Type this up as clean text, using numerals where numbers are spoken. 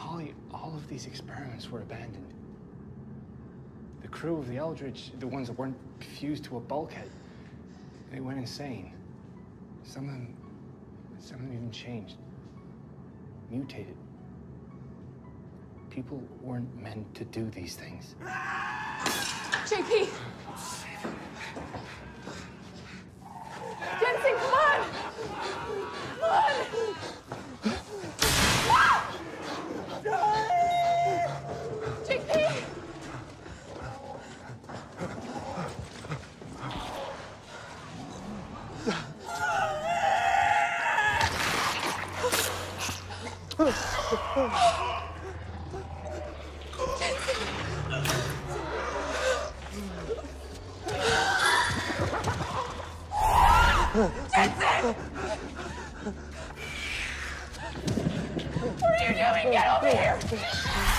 Holly, all of these experiments were abandoned. The crew of the Eldridge, the ones that weren't fused to a bulkhead, they went insane. Some of them even changed, mutated. People weren't meant to do these things. JP! Jensen, come on! Come on! JP! Jensen! What are you doing? Get over here!